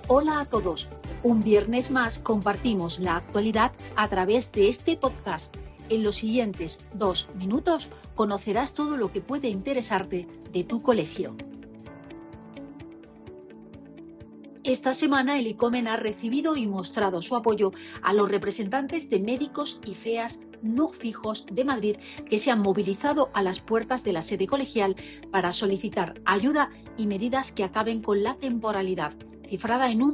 Hola a todos. Un viernes más compartimos la actualidad a través de este podcast. En los siguientes 2 minutos conocerás todo lo que puede interesarte de tu colegio. Esta semana el ICOMEN ha recibido y mostrado su apoyo a los representantes de médicos y FEAS no fijos de Madrid que se han movilizado a las puertas de la sede colegial para solicitar ayuda y medidas que acaben con la temporalidad, cifrada en un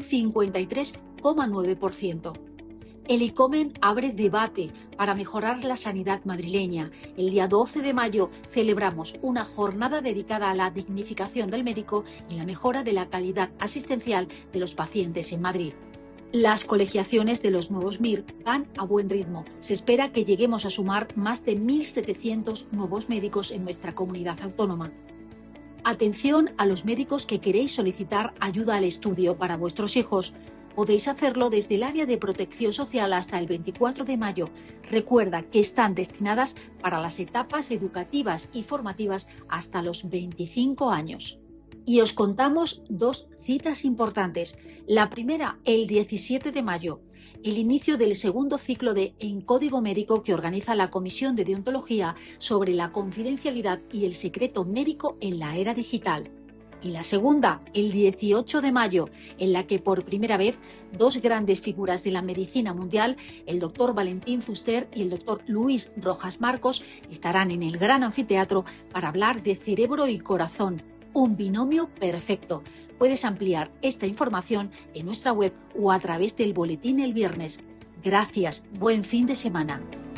53,9%. El ICOMEN abre debate para mejorar la sanidad madrileña. El día 12 de mayo celebramos una jornada dedicada a la dignificación del médico y la mejora de la calidad asistencial de los pacientes en Madrid. Las colegiaciones de los nuevos MIR van a buen ritmo. Se espera que lleguemos a sumar más de 1.700 nuevos médicos en nuestra comunidad autónoma. Atención a los médicos que queréis solicitar ayuda al estudio para vuestros hijos. Podéis hacerlo desde el área de protección social hasta el 24 de mayo. Recuerda que están destinadas para las etapas educativas y formativas hasta los 25 años. Y os contamos 2 citas importantes. La primera, el 17 de mayo, el inicio del segundo ciclo de En Código Médico que organiza la Comisión de Deontología sobre la confidencialidad y el secreto médico en la era digital. Y la segunda, el 18 de mayo, en la que por primera vez 2 grandes figuras de la medicina mundial, el doctor Valentín Fuster y el doctor Luis Rojas Marcos, estarán en el gran anfiteatro para hablar de cerebro y corazón, un binomio perfecto. Puedes ampliar esta información en nuestra web o a través del boletín el viernes. Gracias, buen fin de semana.